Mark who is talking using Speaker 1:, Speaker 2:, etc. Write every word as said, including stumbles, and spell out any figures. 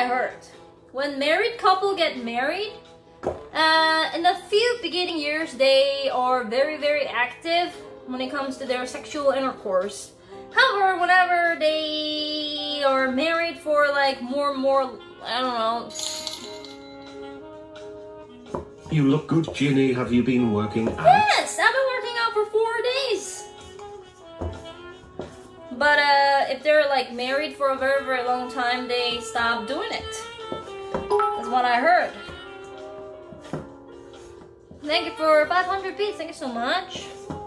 Speaker 1: heard. When married couple get married, uh, in the few beginning years, they are very, very active when it comes to their sexual intercourse. However, whenever they are married for like more and more, I don't know.
Speaker 2: You look good, Jinny. Have you been working out?
Speaker 1: Yes, I've been working out for four days. But uh, if they're like married for a very, very long time, they stop doing it. That's what I heard. Thank you for five hundred beats. Thank you so much.